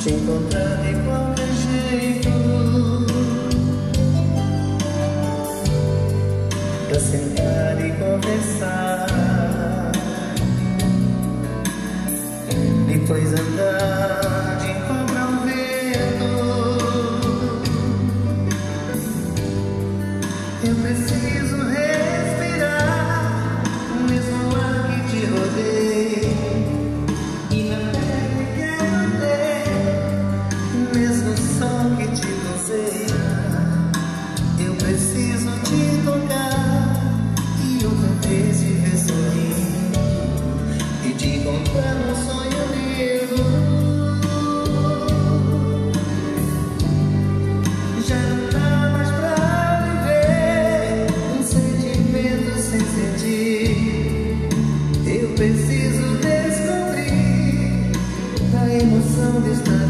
te encontrar de qualquer jeito, pra sentar e conversar, depois andar de encontro ao vento. Eu preciso respirar o mesmo ar que te rodeia, e na pele quero ter o mesmo som que te doseia. Eu preciso te tocar e outra vez te ver sorrindo e te encontrar num sonho lindo. Já não dá mais pra viver um sentimento sem sentir. Eu preciso descobrir a emoção de estar